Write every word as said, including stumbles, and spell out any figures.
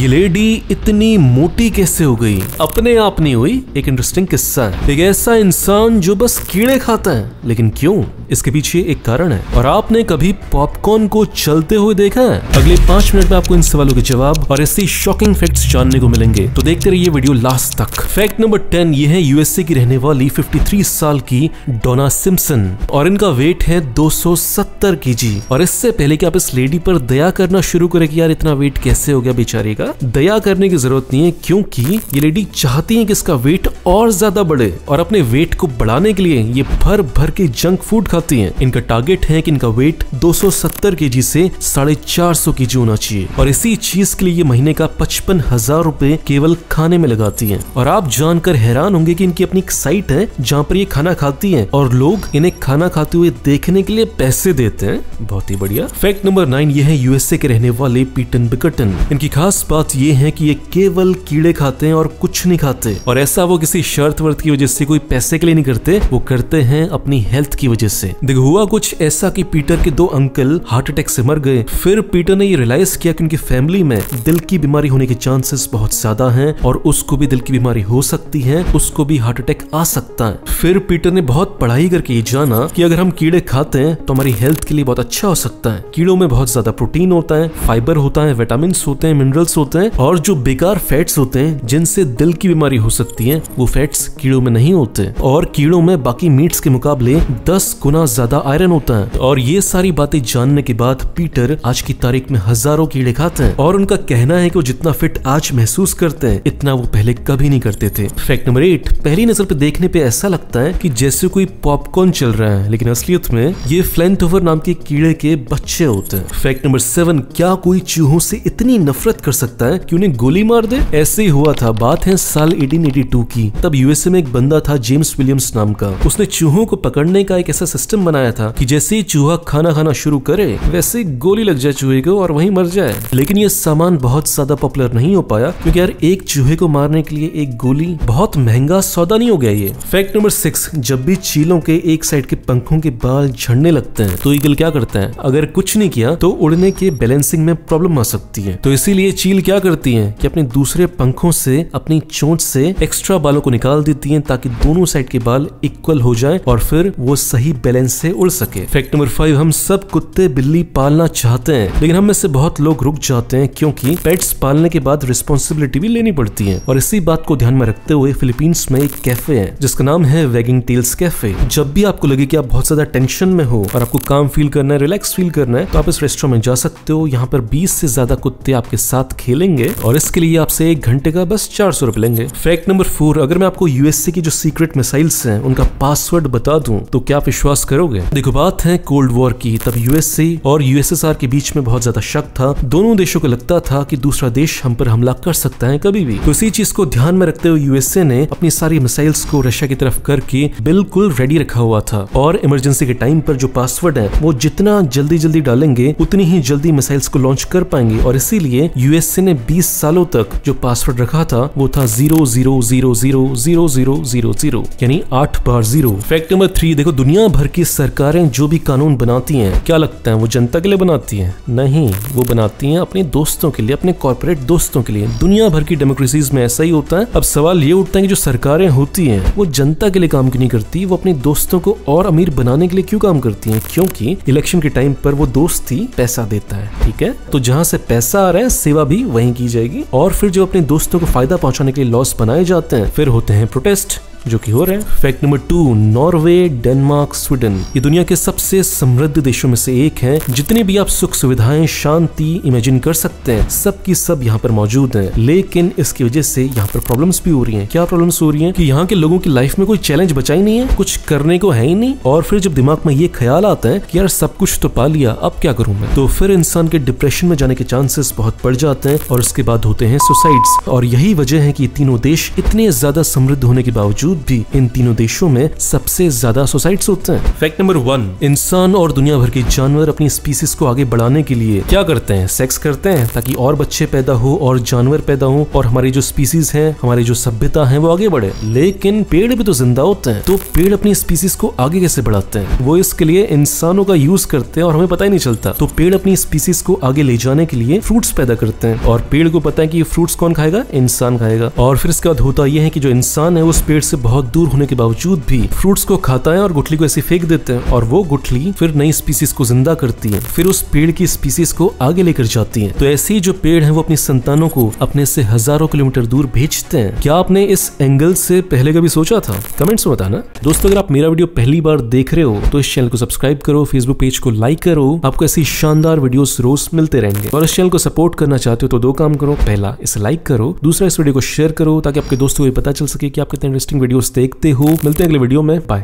ये लेडी इतनी मोटी कैसे हो गई? अपने आप नहीं हुई, एक इंटरेस्टिंग किस्सा है। एक ऐसा इंसान जो बस कीड़े खाता है, लेकिन क्यों? इसके पीछे एक कारण है। और आपने कभी पॉपकॉर्न को चलते हुए देखा है? अगले पांच मिनट में आपको इन सवालों के जवाब और ऐसी शॉकिंग फैक्ट्स जानने को मिलेंगे, तो देखते रहिए वीडियो लास्ट तक। फैक्ट नंबर टेन, ये है यूएसए की रहने वाली तिरेपन साल की डोना सिम्पसन और इनका वेट है दो सौ सत्तर केजी। और इससे पहले कि आप इस लेडी पर दया करना शुरू करें कि यार इतना वेट कैसे हो गया बेचारी का, दया करने की जरूरत नहीं है, क्योंकि ये लेडी चाहती है कि इसका वेट और ज्यादा बढ़े और अपने वेट को बढ़ाने के लिए ये भर भर के जंक फूड खाती हैं। इनका टारगेट है कि इनका वेट दो सौ सत्तर केजी से साढ़े चार सौ केजी होना चाहिए और इसी चीज के लिए ये महीने का पचपन हजार रुपए केवल खाने में लगाती हैं। और आप जानकर हैरान होंगे कि इनकी अपनी एक साइट है जहाँ पर ये खाना खाती हैं और लोग इन्हें खाना खाते हुए देखने के लिए पैसे देते हैं। बहुत ही बढ़िया। फैक्ट नंबर नाइन, ये है यूएसए के रहने वाले पीटन बिकर्टन। इनकी खास बात ये है कि ये केवल कीड़े खाते हैं और कुछ नहीं खाते, और ऐसा वो किसी शर्त वर्त की वजह से, कोई पैसे के लिए नहीं करते, वो करते हैं अपनी हेल्थ की वजह से। देखो हुआ कुछ ऐसा कि पीटर के दो अंकल हार्ट अटैक से मर गए। फिर पीटर ने ये रियलाइज किया कि उनकी फैमिली में दिल की बीमारी होने के चांसेस बहुत ज्यादा हैं और उसको भी दिल की बीमारी हो सकती है, उसको भी हार्ट अटैक आ सकता है। फिर पीटर ने बहुत पढ़ाई करके ये जाना कि अगर हम कीड़े खाते हैं तो हमारी हेल्थ के लिए बहुत अच्छा हो सकता है। कीड़ों में बहुत ज्यादा प्रोटीन होता है, फाइबर होता है, विटामिन होते हैं, मिनरल्स होते हैं, और जो बेकार फैट्स होते हैं जिनसे दिल की बीमारी हो सकती है, वो फैट्स कीड़ों में नहीं होते। और कीड़ों में बाकी मीट्स के मुकाबले दस गुना ज्यादा आयरन होता है। और ये सारी बातें जानने के बाद पीटर आज की तारीख में हजारों कीड़े खाते हैं और उनका कहना है कि वो जितना फिट आज महसूस करते हैं इतना वो पहले कभी नहीं करते थे। फैक्ट नंबर एट, पहली नजर पे देखने पे ऐसा लगता है कि जैसे कोई पॉपकॉर्न चल रहा है, लेकिन असलियत में ये फ्लैंटोवर नाम के कीड़े के बच्चे होते हैं। फैक्ट नंबर सेवन, क्या कोई चूहों से इतनी नफरत कर सकता है कि उन्हें गोली मार दे? ऐसे ही हुआ था। बात है साल अठारह सौ बयासी की। तब यूएसए में एक बंदा था जेम्स विलियम्स नाम का। उसने चूहों को पकड़ने का एक ऐसा सिस्टम बनाया था कि जैसे ही चूहा खाना खाना शुरू करे वैसे गोली लग जाए चूहे को और वहीं मर जाए। लेकिन ये सामान बहुत ज्यादा पॉपुलर नहीं हो पाया, क्योंकि यार एक चूहे को मारने के लिए एक गोली बहुत महंगा सौदा नहीं हो गया ये। फैक्ट नंबर सिक्स, जब भी चीलों के एक साइड के पंखों के बाल झड़ने लगते हैं तो ईगल क्या करता है? अगर कुछ नहीं किया तो उड़ने के बैलेंसिंग में प्रॉब्लम आ सकती है। तो इसीलिए चील क्या करती है कि अपने दूसरे पंखों से अपनी चोंच से एक्स्ट्रा बालों को निकाल देती है ताकि दोनों साइड के बाल इक्वल हो जाए और फिर वो सही बैलेंस से उड़ सके। फैक्ट नंबर फाइव, हम सब कुत्ते बिल्ली पालना चाहते हैं, लेकिन हम में से बहुत लोग रुक जाते हैं क्योंकि पेट्स पालने के बाद रिस्पॉन्सिबिलिटी भी लेनी पड़ती है। और इसी बात को ध्यान में रखते हुए फिलीपींस में एक कैफे है जिसका नाम है वैगिंग टेल्स कैफे। जब भी आपको लगे कि आप बहुत ज्यादा टेंशन में हो और आपको काम फील करना है, रिलैक्स फील करना है, तो आप इस रेस्टोरेंट में जा सकते हो। यहाँ पर बीस से ज्यादा कुत्ते आपके साथ खेलेंगे और इसके लिए आपसे एक घंटे का बस चार सौ रुपए लेंगे। फैक्ट नंबर फोर, अगर मैं आपको यूएसए की जो सीक्रेट मिसाइल्स हैं उनका पासवर्ड बता दूं तो क्या आप विश्वास करोगे? देखो बात है कोल्ड वॉर की। तब यूएसए और यूएसएसआर के बीच में बहुत ज्यादा शक था। दोनों देशों को लगता था कि दूसरा देश हम पर हमला कर सकता है कभी भी। तो इसी चीज को ध्यान में रखते हुए यूएसए ने अपनी सारी मिसाइल्स को रशिया की तरफ करके बिल्कुल रेडी रखा हुआ था। और इमरजेंसी के टाइम पर जो पासवर्ड है वो जितना जल्दी जल्दी डालेंगे उतनी ही जल्दी मिसाइल्स को लॉन्च कर पाएंगे। और इसीलिए यूएसए ने बीस सालों तक जो पासवर्ड रखा था वो था zero zero zero zero zero zero zero zero, यानी आठ बार जीरो। फैक्ट नंबर थ्री, देखो दुनिया भर की सरकारें जो भी कानून बनाती हैं, क्या लगता है वो जनता के लिए बनाती हैं? नहीं, वो बनाती हैं अपने दोस्तों के लिए, अपने कॉर्पोरेट दोस्तों के लिए। दुनिया भर की डेमोक्रेसीज में ऐसा ही होता है। अब सवाल ये उठता है कि जो सरकारें होती हैं वो जनता के लिए काम क्यों नहीं करती? वो अपने दोस्तों को और अमीर बनाने के लिए क्यों काम करती हैं? क्योंकि इलेक्शन के टाइम पर वो दोस्त ही पैसा देता है, ठीक है? तो जहां से पैसा आ रहा है सेवा भी वहीं की जाएगी। और फिर जो अपने दोस्तों को फायदा पहुंचाने के लिए लॉस बनाए जाते हैं, फिर होते हैं प्रोटेस्ट, जो कि हो रहे हैं। Fact number two, Norway, Denmark, Sweden, ये दुनिया के सबसे समृद्ध देशों में से एक है। जितनी भी आप सुख सुविधाएं, शांति इमेजिन कर सकते हैं, सब की सब यहाँ पर मौजूद हैं। लेकिन इसकी वजह से यहाँ पर प्रॉब्लम्स भी हो रही हैं। क्या प्रॉब्लम्स हो रही हैं? कि यहाँ के लोगों की लाइफ में कोई चैलेंज बचा ही नहीं है, कुछ करने को है ही नहीं। और फिर जब दिमाग में ये ख्याल आता है कि यार सब कुछ तो पा लिया, अब क्या करूं मैं, तो फिर इंसान के डिप्रेशन में जाने के चांसेस बहुत बढ़ जाते हैं और उसके बाद होते हैं सुसाइड्स। और यही वजह है कि तीनों देश इतने ज्यादा समृद्ध होने के बावजूद बावजूद भी इन तीनों देशों में सबसे ज्यादा सुसाइड्स होते हैं। फैक्ट नंबर वन, इंसान और दुनिया भर के जानवर अपनी स्पीसीज को आगे बढ़ाने के लिए क्या करते हैं? सेक्स करते हैं ताकि और बच्चे पैदा हो और जानवर पैदा हो और हमारी जो स्पीसीज है, हमारी जो सभ्यता है वो आगे बढ़े। लेकिन पेड़ भी तो जिंदा होते हैं, तो पेड़ अपनी स्पीसीज को आगे कैसे बढ़ाते हैं? वो इसके लिए इंसानों का यूज करते हैं और हमें पता ही नहीं चलता। तो पेड़ अपनी स्पीसीज को आगे ले जाने के लिए फ्रूट्स पैदा करते हैं और पेड़ को पता है कि ये फ्रूट्स कौन खाएगा? इंसान खाएगा। और फिर इसके बाद होता यह है कि जो इंसान है उस पेड़ से बहुत दूर होने के बावजूद भी फ्रूट्स को खाता है और गुठली को ऐसे फेंक देते हैं और वो गुठली फिर नई स्पीसीज को जिंदा करती है, फिर उस पेड़ की स्पीसीज को आगे लेकर जाती है। तो ऐसे ही जो पेड़ है वो अपनी संतानों को अपने से हजारों किलोमीटर दूर भेजते हैं। क्या आपने इस एंगल से पहले कभी सोचा था? कमेंट्स में बताना। दोस्तों, अगर आप मेरा वीडियो पहली बार देख रहे हो तो इस चैनल को सब्सक्राइब करो, फेसबुक पेज को लाइक करो, आपको ऐसी शानदार वीडियोस रोज मिलते रहेंगे। और इस चैनल को सपोर्ट करना चाहते हो तो दो काम करो, पहला इसे लाइक करो, दूसरा इस वीडियो को शेयर करो ताकि आपके दोस्तों को पता चल सके कि आप कितने इंटरेस्टिंग वीडियोस देखते हो। मिलते हैं अगले वीडियो में, बाय।